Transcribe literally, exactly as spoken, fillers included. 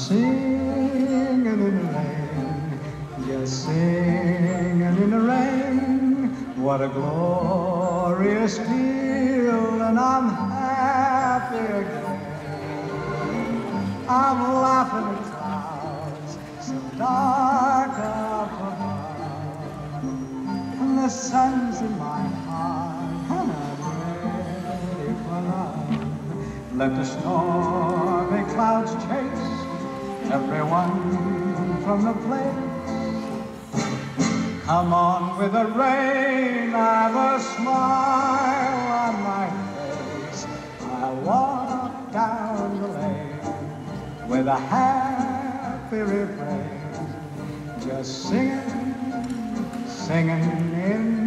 singing in the rain, just singing in the rain. What a glorious feeling, I'm happy again. I'm laughing at clouds so dark up above, and the sun's in my heart, and I'm ready for love. Let the stormy clouds chase everyone from the place. Come on with the rain, I've a smile on my face. I walk down the lane with a happy refrain, just singing, singing in